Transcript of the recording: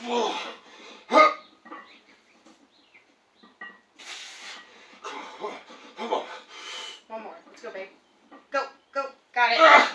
Come on. One more. Let's go, babe. Go. Go. Got it.